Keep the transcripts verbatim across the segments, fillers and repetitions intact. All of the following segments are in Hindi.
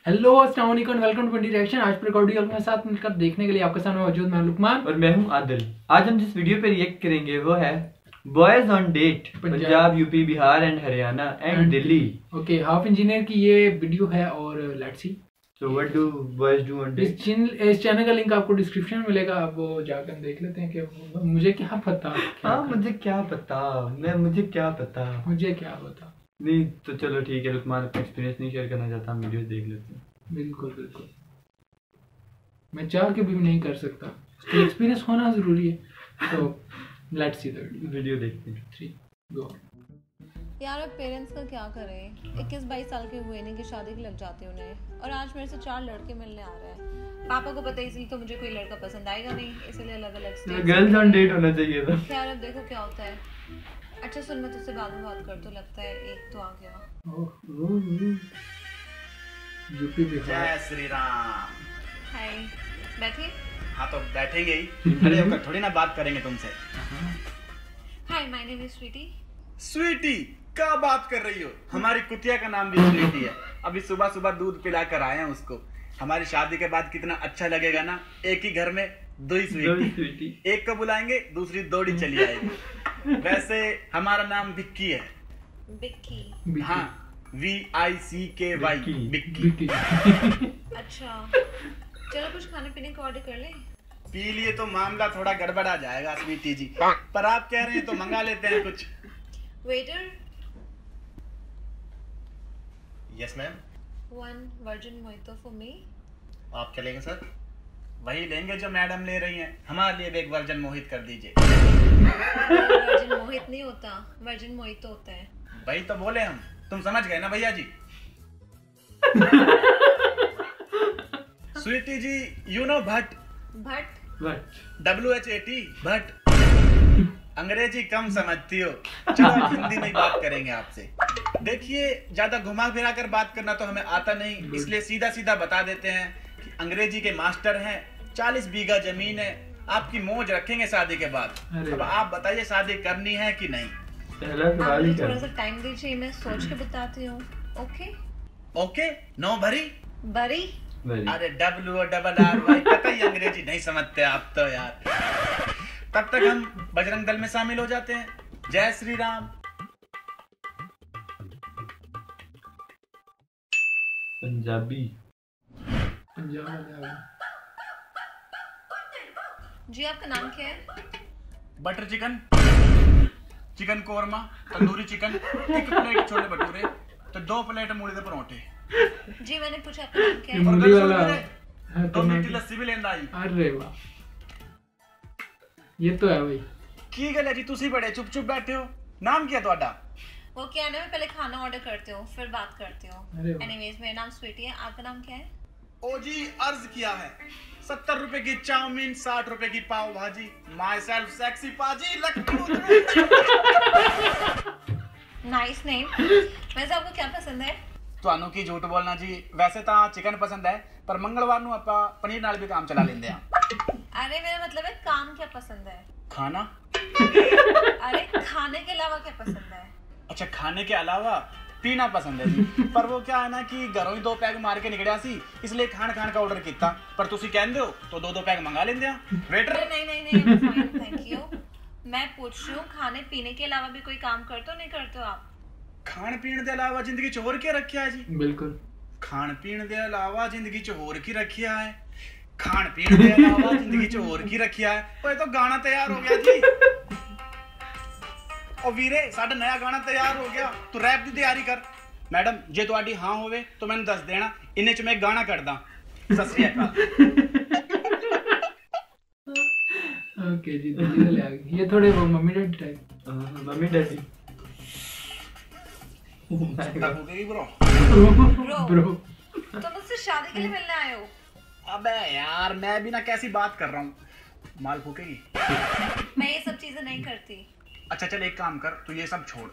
हेलो अस्सलाम वालेकुम, वेलकम टू ट्वेंटी रिएक्शन। आज पर ऑडियो के साथ मिलकर देखने के लिए आपके सामने मौजूद मैं लुकमान और मैं हूं आदिल। आज हम जिस वीडियो पे रिएक्ट करेंगे वो है boys on date, Punjab, UP, Bihar and Haryana and Delhi. Okay, half engineer की ये वीडियो है और let's see so what do boys do on date. इस चैनल इस चैनल का लिंक आपको डिस्क्रिप्शन में मिलेगा, आप वो जाकर देख लेते हैं कि मुझे क्या पता। हाँ मुझे क्या पता, मैं मुझे क्या पता मुझे क्या पता नहीं। तो चलो ठीक है, लुकमान अपना एक्सपीरियंस नहीं शेयर करना चाहता, हम वीडियोस देख लेते हैं। बिल्कुल बिल्कुल, मैं चाह के भी नहीं कर सकता, तो एक्सपीरियंस होना जरूरी है। तो लेट्स सी द वीडियो देखते हैं। Three go. यार अब पेरेंट्स का क्या करें, इक्कीस बाईस साल के हुए नहीं कि शादी की लग जाती उन्हें, और आज मेरे से चार लड़के मिलने आ रहे हैं। पापा को पता है इसलिए तो मुझे कोई लड़का पसंद आएगा नहीं, इसलिए अलग अलग गर्ल्स ऑन डेट होना चाहिए था। यार अब देखो क्या होता है। अच्छा सुन, मैं तुझसे बाद में बात कर, तो लगता है एक तो आ गया। यूपी बिहार। जय श्री राम। हाय, बैठिए। हाँ तो बैठेंगे ही, खड़े होकर थोड़ी ना बात करेंगे तुमसे। Hi, my name is Sweety. Sweety क्या बात कर रही हो? हमारी कुतिया का नाम भी स्वीटी है। अभी सुबह सुबह दूध पिला कर आए हैं उसको। हमारी शादी के बाद कितना अच्छा लगेगा ना, एक ही घर में दो ही स्वीटी, स्वीटी। एक को बुलाएंगे दूसरी दौड़ी चली आएगी। वैसे हमारा नाम विक्की है। विक्की? हाँ, वी आई सी के वाई, विक्की। अच्छा चलो कुछ खाने पीने का ऑर्डर कर ले। पी लिए तो मामला थोड़ा गड़बड़ा जाएगा स्वीटी जी, पर आप कह रहे हैं तो मंगा लेते हैं कुछ। Waiter. Yes ma'am. One virgin mojito for me. आप क्या लेंगे सर? वही लेंगे जो मैडम ले रही हैं। हमारे लिए भी एक वर्जन मोहित कर दीजिए। वर्जिन मोहित नहीं होता, वर्जिन मोहितो होता है। वही तो बोले हम, तुम समझ गए ना भैया ji. Sweety ji, you know Bhatt. Bhatt? Bhatt W H A T, Bhatt. अंग्रेजी कम समझती हो, चलो हम हिंदी में ही बात करेंगे आपसे। देखिए, ज्यादा घुमा फिरा कर बात करना तो हमें आता नहीं, इसलिए सीधा सीधा बता देते हैं कि अंग्रेजी के मास्टर हैं। चालीस बीघा जमीन है, आपकी मौज रखेंगे शादी के बाद। अब आप बताइए शादी करनी है कि नहीं? आप मुझे थोड़ा सा टाइम दीजिए, मैं सोच के बताती हूँ। ओके ओके, नो भरी बरी। अरे डब्ल्यू डबल आर वाई, पता ही अंग्रेजी नहीं समझते आप तो यार। तब तक हम बजरंग दल में शामिल हो जाते हैं। जय श्री राम। पंजाबी। पंजाब। जी आपका नाम क्या है? Butter chicken, chicken korma, tandoori chicken, एक प्लेट छोले भटूरे, तो दो प्लेट मूली के परोठे। जी मैंने पूछा आपका नाम क्या है? मूली वाला दो मीठी लस्सी भी लेंदा आई। अरे वाह, ये तो है भाई। की गल है जी, तुसी बड़े चुप चुप बैठे हो। नाम क्या ਤੁਹਾਡਾ? वो क्या है ना, मैं पहले खाना ऑर्डर करती हूँ फिर बात करती हूँ। एनीवेज मेरा नाम स्वीटी है, आपका नाम क्या है? ओ जी, अर्ज किया है। सत्तर रुपए की चाउमीन, साठ रुपए की पाव भाजी। माई सेल्फ सेक्सी पाजी लखनऊ। Nice name. वैसे आपको क्या पसंद है? ਤੁਹਾਨੂੰ ਕੀ ਝੂਠ ਬੋਲਣਾ ਜੀ, ਵੈਸੇ ਤਾਂ ਚਿਕਨ ਪਸੰਦ ਹੈ, ਪਰ ਮੰਗਲਵਾਰ ਨੂੰ ਆਪਾਂ ਪਨੀਰ ਨਾਲ ਵੀ ਕੰਮ ਚਲਾ ਲੈਂਦੇ ਆ। अरे मेरा मतलब है काम क्या पसंद है? खाना। अरे खाने के अलावा क्या पसंद है? अच्छा, खाने के अलावा पीना पसंद है जी। पर वो क्या है ना कि घरों ही दो पैग मार के निकलिया सी, इसलिए खान खान का ऑर्डर किया। पर तुसी कहंदे हो तो दो दो पैग मंगा लेंदे आ। वेटर नहीं नहीं नहीं, फाइन थैंक यू। मैं पूछ रही हूँ खाने पीने के अलावा भी कोई काम करते हो नहीं करते हो आप? खान पीने के अलावा जिंदगी च होर क्या रखिया है जी? बिल्कुल, खान पीने के अलावा जिंदगी च होर की रखिया है? खान पीने के अलावा जिंदगी च होर की रखिया है? ओए तो गाना तैयार हो गया जी। ओ वीरे, साडा नया गाना तैयार हो गया, तू रैप दी तैयारी कर। मैडम जे तुहाडी हां होवे तो मैनूं दस देना, इन्ने च मैं गाना करदा। सत श्री अकाल। ओके जी, दिल्ली ले आ गई। ये थोड़े वो mummy daddy type. Mummy daddy bro bro तो मुझसे शादी के लिए मिलने आए हो? अबे यार, मैं भी ना कैसी बात कर रहा हूँ। माल फूकेगी? मैं ये सब चीजें नहीं करती। अच्छा चल एक काम कर, तू ये सब छोड़,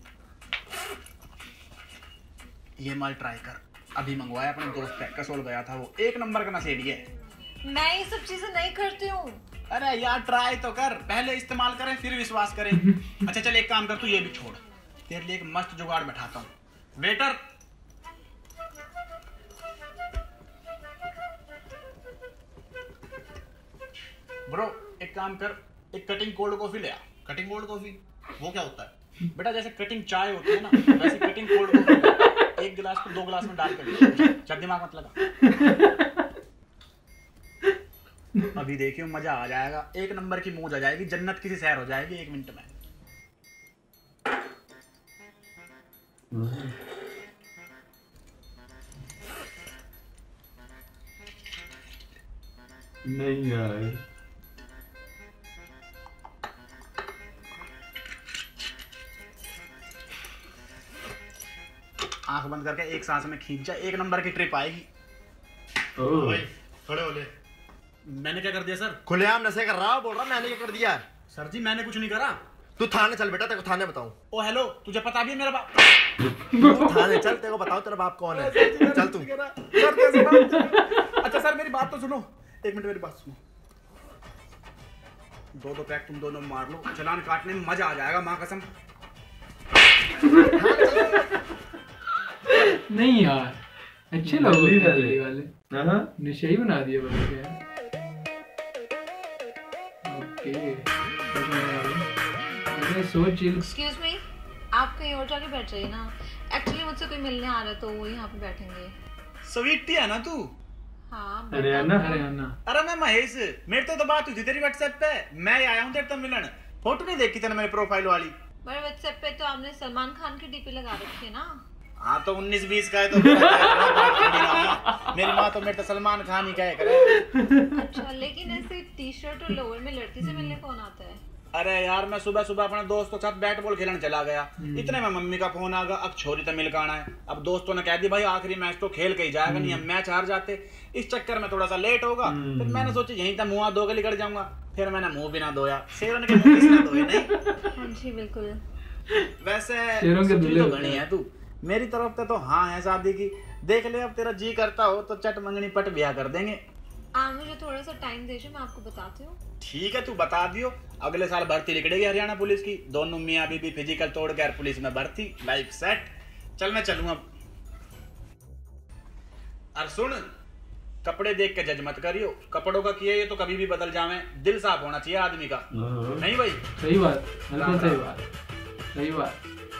ये माल ट्राई कर। अभी मंगवाया अपने दोस्त का, कसोल गया था वो, एक नंबर का नशेड़ी है। मैं ये सब चीजें नहीं करती हूँ। अरे यार ट्राई तो कर, पहले इस्तेमाल करें फिर विश्वास करें। अच्छा चल एक काम कर, तू ये भी छोड़, तेरे लिए एक मस्त जुगाड़ बैठाता हूँ। वेटर ब्रो एक काम कर, एक कटिंग कोल्ड कॉफी ले आ। कटिंग कोल्ड कॉफी वो क्या होता है? बेटा जैसे कटिंग चाय होती है ना, वैसे कटिंग कोल्ड कॉफी एक गिलास को दो गिलास में डाल कर चल, दिमाग मत लगा। अभी देखियो मजा आ जाएगा, एक नंबर की मौज आ जाएगी, जन्नत की सी सैर हो जाएगी एक मिनट में। नहीं यार, आंख बंद करके एक सांस में खींच जा, एक नंबर की ट्रिप आएगी। ओह भाई खड़े हो ले। मैंने क्या कर दिया सर? खुलेआम नशे कर रहा, बोल रहा मैंने क्या कर दिया? सर जी मैंने कुछ नहीं करा। तू थाने चल बेटा, तेरे को थाने बताऊं। ओ हेलो, तुझे पता भी है मेरा बाप? तू थाने चल, तेरे को बताओ तेरा बाप कौन है। चल तू। सर कैसे बात? अच्छा सर मेरी बात तो सुनो, एक मिनट मेरी बात सुनो। दो दो पैक तुम दोनों मार लो, चलान काटने में मजा आ जाएगा, माँ कसम। नहीं यार, अच्छे लोग होते हैं दिल्ली वाले। हाँ नशे ही बना दिए बस यार। ओके, मैं सोच चिल। एक्सक्यूज मी, आप कहीं और जाके बैठ जाइए ना। एक्चुअली मुझसे कोई मिलने आ रहा है तो वो यहाँ पे बैठेंगे। स्वीटी है ना तू? हाँ हरियाणा हरियाणा। अरे मैं महेश, मेरे तो, तो बात हुई थी तेरी व्हाट्सएप पे, मैं आया हूँ तेरे तो मिलन। फोटो नहीं देखी तेने मेरे प्रोफाइल वाली? मेरे व्हाट्सएप पे तो आपने सलमान खान की डीपी लगा रखी है ना। हाँ तो उन्नीस बीस का है तो मेरी माँ तो मेरे तो सलमान खान ही कहे करे। अच्छा, लेकिन ऐसे टी शर्ट और लोअर में लड़की से मिलने कौन आता है? अरे यार मैं सुबह सुबह अपने दोस्तों के साथ बैट बॉल खेलने चला गया, इतने में मम्मी का फोन आ गया, अब छोरी तो मिल के आना है। अब दोस्तों ने कह दी भाई आखिरी मैच तो खेल के ही जाएगा, नहीं हम मैच हार जाते। इस चक्कर में थोड़ा सा लेट होगा, फिर मैंने सोचा यहीं तक मुँह धो के निकल जाऊंगा। फिर मैंने मुंह भी ना धोया, शेरों के मुंह किसने धोए नहीं। हाँ जी बिल्कुल। वैसे शेरों के सुची दूल्हे तो होते घनी है तू, मेरी तरफ से तो हाँ है शादी की। देख ले अब तेरा जी करता हो तो चट मंगनी पट ब्याह कर देंगे। आप मुझे थोड़ा सा टाइम दीजिए, मैं आपको बताती हूँ। ठीक है तू बता दियो, अगले साल भर्ती निकलेगी हरियाणा पुलिस की, दोनों मियाँ बीबी फिजिकल तोड़ कर पुलिस में भर्ती, लाइफ सेट। चल मैं चलूँ अब। और सुन, कपड़े देख के जज मत करियो, कपड़ों का किए ये तो कभी भी बदल जावे, दिल साफ होना चाहिए आदमी का। नहीं भाई? सही बात, बिल्कुल सही बात, सही बात,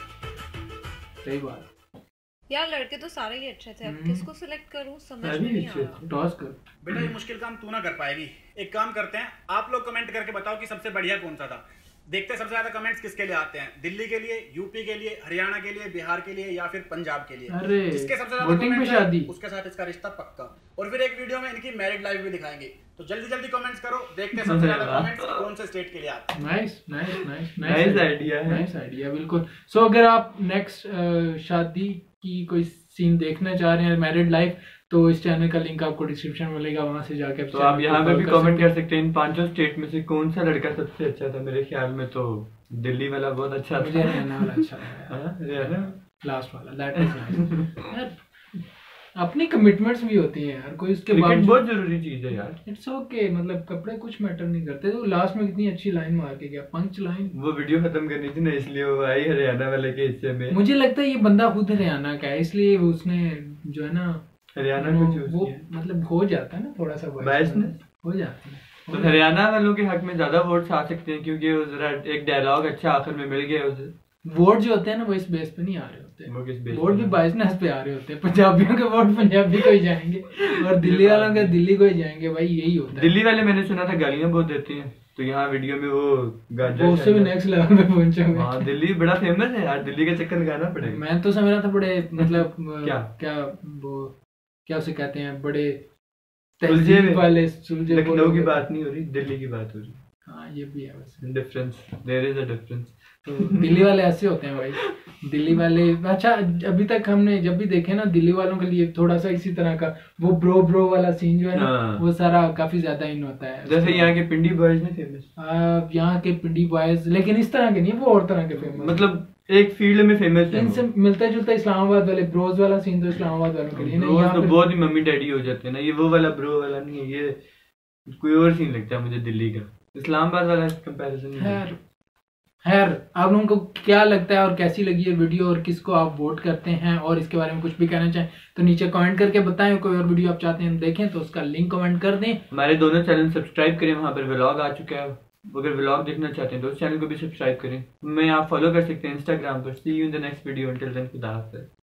सही बात। यार लड़के तो सारे ही अच्छे थे, अब किसको सिलेक्ट करूँ समझ में नहीं आ रहा। टॉस कर। बेटा ये मुश्किल काम तू ना कर पाएगी, एक काम करते हैं, आप लोग कमेंट करके बताओ कि सबसे बढ़िया कौन सा था। देखते हैं सबसे ज्यादा कमेंट्स किसके लिए आते हैं, दिल्ली के लिए, यूपी के लिए, हरियाणा के लिए, बिहार के लिए या फिर पंजाब के लिए। अरे जिसके सबसे ज्यादा वोटिंग पे कमेंट्स शादी, आए, उसके साथ इसका रिश्ता पक्का। और फिर एक वीडियो में इनकी मैरिड लाइफ भी दिखाएंगे, तो जल्दी जल्दी कमेंट्स करो, देखते हैं सबसे ज्यादा कमेंट्स कौन से स्टेट के लिए आते हैं। Nice nice nice nice idea है, नाइस आइडिया बिल्कुल। सो अगर आप नेक्स्ट शादी की कोई सीन देखना चाह रहे हैं, मैरिड लाइफ, तो इस चैनल का लिंक आपको डिस्क्रिप्शन में मिलेगा, वहां से जाके तो आप यहाँ पे भी कमेंट कर सकते हैं इन पांचों स्टेट में से कौन सा लड़का सबसे अच्छा था। मेरे ख्याल में तो दिल्ली वाला बहुत अच्छा था। मुझे हरियाणा वाला अच्छा लगा, लास्ट वाला, दैट इज नाइस। अपनी कमिटमेंट्स भी होती हैं यार, कोई उसके क्रिकेट बहुत जरूरी चीज है यार। इट्स ओके, मतलब कपड़े कुछ मैटर नहीं करते। तो लास्ट में कितनी अच्छी लाइन मार के गया, पंच लाइन। वो वीडियो खत्म करनी थी ना, इसलिए वो आई हरियाणा वाले के हिस्से में। मुझे लगता है ये बंदा खुद हरियाणा का है, इसलिए उसने जो है ना हरियाणा को चूज वो किया। मतलब हो जाता है ना थोड़ा सा बायसनेस हो जाता है। तो हरियाणा वालों के हक में ज्यादा वोट्स आ सकते हैं, क्योंकि वो जरा एक डायलॉग अच्छा आखिर में मिल गया उसे। वोट जो होते हैं ना वो इस बेस पे नहीं आ रहे होते, वो किस बेस वोट पे? भी बायसनेस पे आ रहे होते हैं। पंजाबियों के वोट पंजाबी को ही जाएंगे और दिल्ली वालों के दिल्ली को ही जाएंगे, भाई यही होता है। दिल्ली वाले मैंने सुना था गालियां बहुत देते हैं, तो यहाँ वीडियो में वो गाजर वो उससे भी नेक्स्ट लेवल पे पहुंचे हुए। हाँ दिल्ली बड़ा फेमस है यार, दिल्ली का चक्कर लगाना पड़ेगा। मैं तो समझ रहा था बड़े मतलब क्या क्या वो क्या उसे कहते हैं, बड़े सुलझे तहजीब वाले सुलझे। लखनऊ की बात नहीं हो रही, दिल्ली की बात हो रही। हाँ ये भी है वैसे difference, there is a difference. तो दिल्ली वाले ऐसे होते हैं भाई, दिल्ली वाले। अच्छा अभी तक हमने जब भी देखे ना दिल्ली वालों के लिए थोड़ा सा इसी तरह का वो ब्रो ब्रो वाला सीन जो है ना, हाँ। वो सारा काफी ज्यादा इन होता है। जैसे यहाँ के पिंडी बॉयज ने फेमस, यहाँ के पिंडी बॉयज, लेकिन इस तरह के नहीं, वो और तरह के फेमस, मतलब एक फील्ड में फेमस है। इनसे मिलता जुलता इस्लामाबाद वाले ब्रोज वाला सीन तो इस्लामाबाद वालों के लिए नहीं, ब्रोज यहाँ तो पे बहुत ही मम्मी डैडी हो जाते हैं ना, ये वो वाला ब्रो वाला नहीं है, ये कोई और सीन लगता है मुझे दिल्ली का। इस्लामाबाद वाला कंपैरिजन नहीं है। खैर खैर आप लोगों को क्या लगता है और कैसी लगी ये वीडियो और किसको आप वोट करते हैं और इसके बारे में कुछ भी कहना चाहें तो नीचे कमेंट करके बताएं। कोई और वीडियो आप चाहते हैं देखें तो उसका लिंक कमेंट कर दें। हमारे दोनों चैनल सब्सक्राइब करें, वहाँ पर व्लॉग आ चुका है, अगर व्लॉग देखना चाहते हैं तो उस चैनल को भी सब्सक्राइब करें। मैं आप फॉलो कर सकते हैं इंस्टाग्राम पर। See you in the next video, until then खुदा हाफिज़।